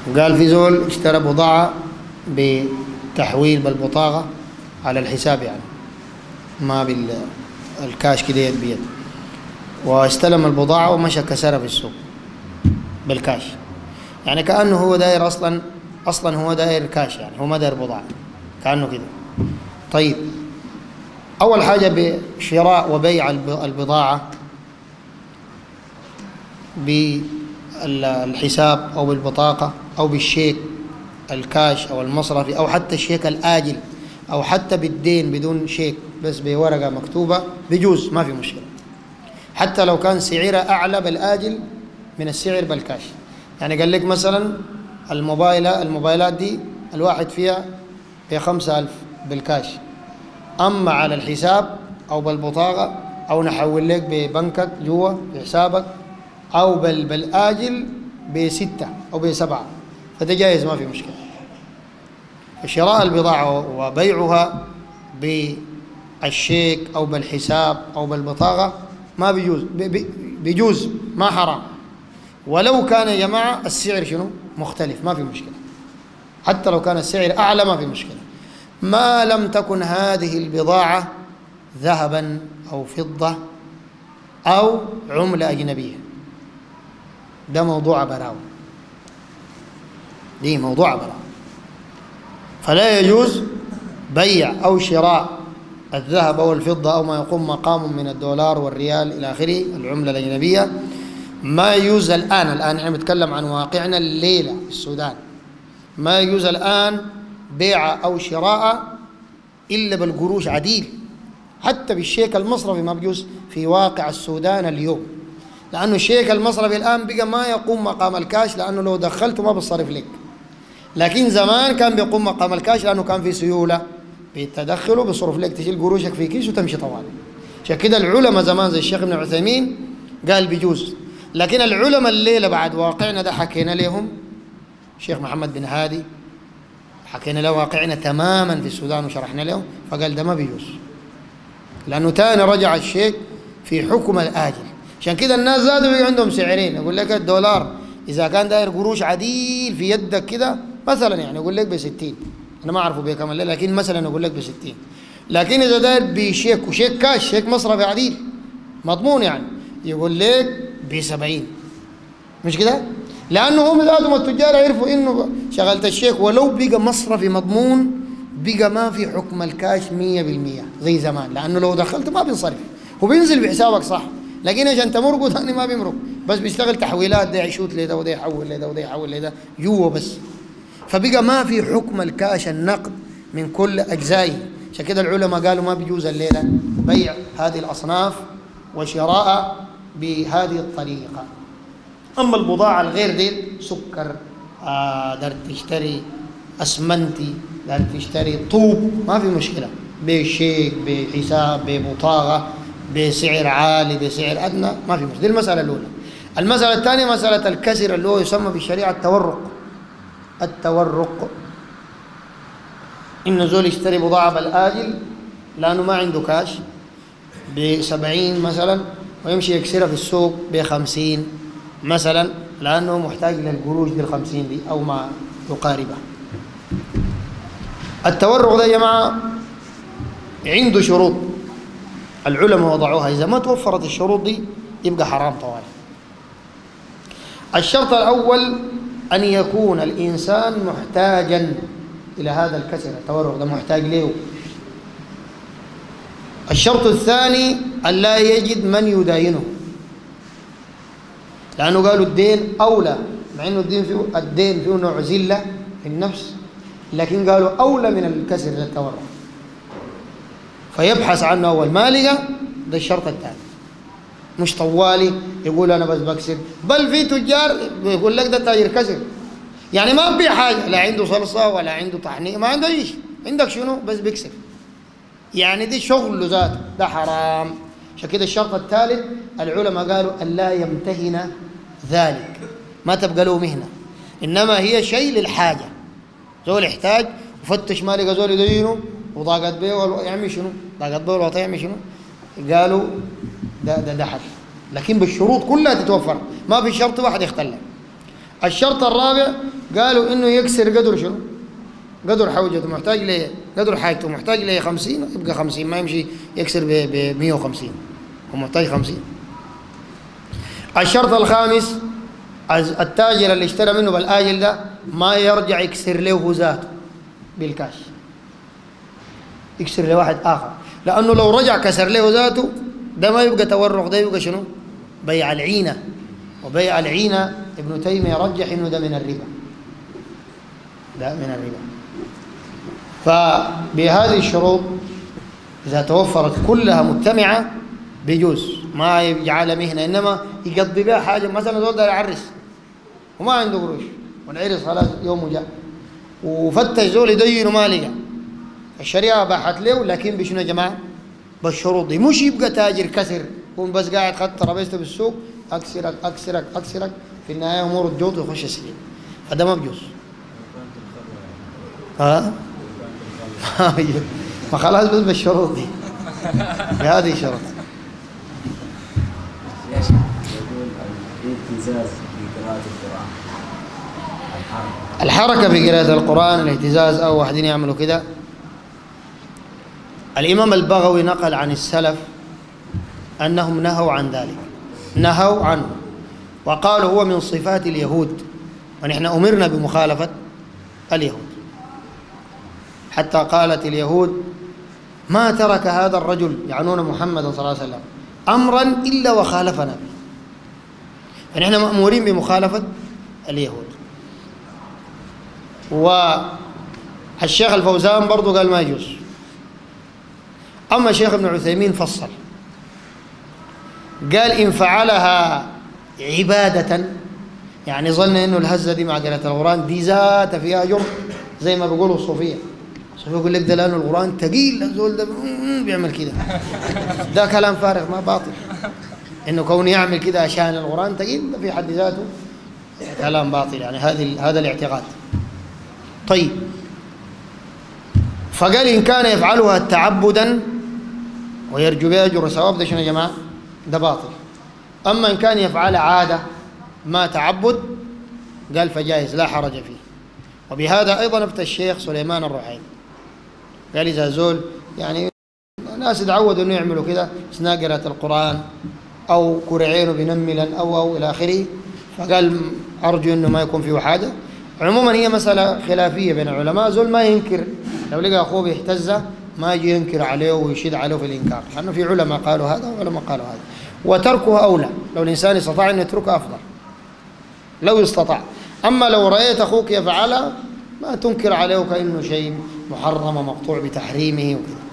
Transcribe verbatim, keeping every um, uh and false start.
وقال في زول اشترى بضاعة بتحويل بالبطاقة على الحساب، يعني ما بالكاش كده يد بيد، واستلم البضاعة ومشى كسرها في السوق بالكاش، يعني كأنه هو داير أصلا أصلا هو داير كاش، يعني هو ما داير بضاعة كأنه كده. طيب أول حاجة بشراء وبيع البضاعة بالحساب أو بالبطاقة أو بالشيك الكاش أو المصرفي أو حتى الشيك الآجل أو حتى بالدين بدون شيك بس بورقة مكتوبة بيجوز، ما في مشكلة، حتى لو كان سعرها أعلى بالآجل من السعر بالكاش. يعني قال لك مثلا الموبايلة الموبايلات دي الواحد فيها بخمسة ألف بالكاش، أما على الحساب أو بالبطاقة أو نحول لك ببنكك جوا بحسابك أو بال بالآجل بستة أو بسبعة، فده جائز ما في مشكلة. شراء البضاعة وبيعها بالشيك أو بالحساب أو بالبطاقة ما بيجوز، بيجوز ما حرام، ولو كان يا جماعة السعر شنو مختلف ما في مشكلة، حتى لو كان السعر أعلى ما في مشكلة، ما لم تكن هذه البضاعة ذهبا أو فضة أو عملة أجنبية. ده موضوع براو، دي موضوع براو. فلا يجوز بيع أو شراء الذهب أو الفضة أو ما يقوم مقام من الدولار والريال إلى آخره العملة الأجنبية، ما يجوز الآن. الآن نحن نتكلم عن واقعنا الليلة في السودان، ما يجوز الآن بيع أو شراء إلا بالقروش عديل، حتى بالشيك المصرفي ما بيجوز في واقع السودان اليوم، لأنه الشيك المصرفي الآن بقى ما يقوم مقام الكاش، لأنه لو دخلته ما بتصرف لك، لكن زمان كان بيقوم مقام الكاش لأنه كان في سيولة، بيتدخلوا بيصرف لك تشيل قروشك في كيس وتمشي طوالي. عشان كده العلماء زمان زي الشيخ ابن عثيمين قال بيجوز، لكن العلماء الليلة بعد واقعنا ده حكينا لهم، الشيخ محمد بن هادي حكينا له واقعنا تماما في السودان وشرحنا له، فقال ده ما بيجوز، لأنه تاني رجع الشيك في حكم الآجل. عشان كده الناس زادوا بيجي عندهم سعرين، يقول لك الدولار إذا كان داير قروش عديل في يدك كده مثلا، يعني يقول لك بستين، أنا ما أعرفه بكم، لكن مثلا يقول لك بستين، لكن إذا داير بشيك وشيك كاش شيك مصرفي عديل مضمون يعني يقول لك بسبعين، مش كده؟ لأنه هم ذاتهم التجار يعرفوا إنه شغلت الشيك ولو بقى مصرفي مضمون بقى ما في حكم الكاش مية بالمية زي زمان، لأنه لو دخلت ما بينصرف، هو بينزل بحسابك صح، لكن عشان تمرقه ثاني ما بيمرق، بس بيشتغل تحويلات، ده يشوت لده وده يحول لده وده يحول لده جوا بس، فبقى ما في حكم الكاش النقد من كل أجزائه. عشان كده العلماء قالوا ما بيجوز الليلة بيع هذه الأصناف وشراء بهذه الطريقة. أما البضاعة الغير دي سكر، آه دار تشتري أسمنتي، دار تشتري طوب، ما في مشكلة، بشيك بحساب ببطاقة بسعر عالي بسعر أدنى ما في مشكلة. دي المسألة الأولى. المسألة الثانية مسألة الكسر اللي هو يسمى في الشريعة التورق. التورق إنه زول يشتري بضاعة بالآجل لأنه ما عنده كاش بسبعين مثلا ويمشي يكسرها في السوق بخمسين مثلا، لأنه محتاج للقروش دي الخمسين دي أو ما يقاربها. التورق ده يا جماعة عنده شروط العلماء وضعوها، إذا ما توفرت الشروط دي يبقى حرام طوالي. الشرط الأول أن يكون الإنسان محتاجا إلى هذا الكسر، التورق ده محتاج له. الشرط الثاني أن لا يجد من يداينه، لأنه قالوا الدين أولى، مع أنه الدين فيه الدين فيه نوع زلة في النفس، لكن قالوا أولى من الكسر للتورق، فيبحث عنه أول ما لقى. ده الشرط الثاني، مش طوالي يقول أنا بس بكسر، بل في تجار يقول لك ده تاجر كسر، يعني ما بيع حاجة، لا عنده صلصة ولا عنده طحنية، ما عنده أي شيء، عندك شنو بس بيكسر، يعني دي شغل ذاته، ده حرام. عشان كده الشرط الثالث العلماء قالوا أن لا يمتهن ذلك، ما تبقى له مهنة، إنما هي شيء للحاجة، زول يحتاج وفتش ما لقى زول يدينه وضاقت بيه يعمل شنو، ضاقت بيه الوطا يعمل شنو، قالوا ده ده ده حل، لكن بالشروط كلها تتوفر، ما في شرط واحد يختلف. الشرط الرابع قالوا إنه يكسر قدر شنو؟ قدر حوجته، محتاج ليه قدر حاجته، محتاج ليه خمسين يبقى خمسين، ما يمشي يكسر ب مية وخمسين، هو محتاج خمسين. الشرط الخامس التاجر اللي اشترى منه بالآجل ده ما يرجع يكسر له ذاته بالكاش، يكسر لواحد آخر، لأنه لو رجع كسر له ذاته ده ما يبقى تورق، ده يبقى شنو؟ بيع العينة، وبيع العينة ابن تيمية يرجح إنه ده من الربا، ده من الربا. فبهذه الشروط إذا توفرت كلها مجتمعة بيجوز، ما يجعل مهنة، إنما يقضي بها حاجة. مثلا زول ده يعرس وما عنده قروش والعرس خلاص يومه جاء وفتش زول يدينه ما لقى، الشريعة باحت له، لكن بشنو يا جماعة؟ بالشروط دي. مش يبقى تاجر كسر يكون بس قاعد خد ترابيزته بالسوق أكسرك أكسرك أكسرك في النهاية أمور الجوط ويخش السجن، فده ما بجوز. ها؟ ما خلاص بس بالشروط دي، بهذه الشروط. الاهتزاز في قراءة القرآن، الحركة في قراءة القرآن، الاهتزاز أو واحدين يعملوا كده. الإمام البغوي نقل عن السلف أنهم نهوا عن ذلك، نهوا عنه وقالوا هو من صفات اليهود، ونحن أمرنا بمخالفة اليهود. حتى قالت اليهود ما ترك هذا الرجل، يعنون محمد صلى الله عليه وسلم، أمرا إلا وخالفنا به، فنحن مأمورين بمخالفة اليهود. والشيخ الفوزان برضو قال ما يجوز. أما الشيخ ابن عثيمين فصل، قال إن فعلها عبادة، يعني ظن إنه الهزة دي مع قراءة القرآن دي ذات فيها جرم، زي ما بيقولوا الصوفية. الصوفية يقول لك ده لأنه القرآن ثقيل، الزول ده بيعمل كده، ده كلام فارغ ما باطل. إنه كونه يعمل كده عشان القرآن ثقيل ده في حد ذاته كلام باطل، يعني هذا هذا الاعتقاد. طيب، فقال إن كان يفعلها تعبدا ويرجو بها أجر وثواب، ده شنو يا جماعة؟ ده باطل. أما إن كان يفعل عادة ما تعبد، قال فجائز لا حرج فيه. وبهذا أيضا أفتى الشيخ سليمان الرحيم، قال إذا زول يعني ناس يتعودوا إنه يعملوا كده أثناء قراءة القرآن أو كرعينه بنملا أو أو إلى آخره، فقال أرجو إنه ما يكون فيه حاجة. عموما هي مسألة خلافية بين العلماء، زول ما ينكر لو لقى أخوه بيهتز ما يجي ينكر عليه ويشد عليه في الإنكار، لأنه في علماء قالوا هذا وعلماء قالوا هذا. وتركه أولى، لو الإنسان استطاع أن يتركه أفضل لو استطاع. أما لو رأيت أخوك يفعلها ما تنكر عليه كأنه شيء محرم ومقطوع بتحريمه وكذا.